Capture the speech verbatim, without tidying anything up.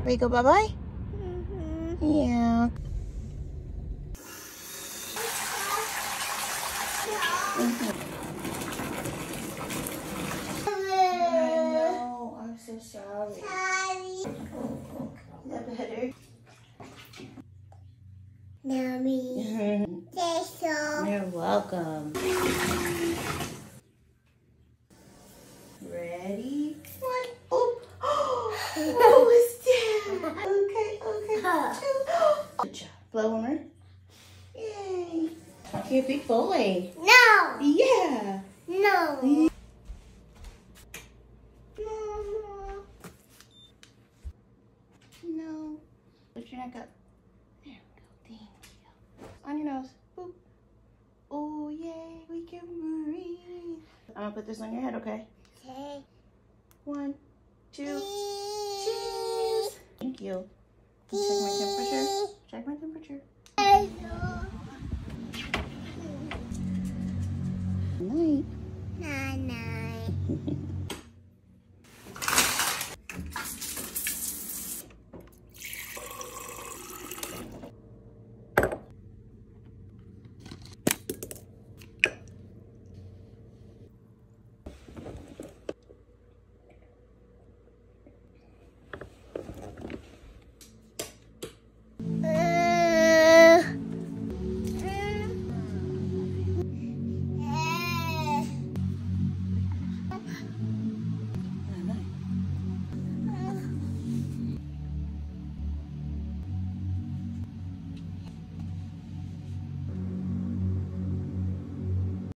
Ready to go bye-bye? Mm-hmm. Yeah. Mm-hmm. I know. I'm so sorry. Sorry. Is that better? Mommy. Say so. You're welcome. Ready? One. Oh. Oh, it's down. Okay, okay. Two. Good job. Blow on her. Yay. You're a big boy. No. Yeah. No. No. Lift your neck up. There we go. Thank you. On your nose. Boop. Oh, yay. We can breathe. I'm going to put this on your head, okay? Okay. One, two, cheese. Thank you. Can you check my temperature? Check my temperature. Night. Night, night.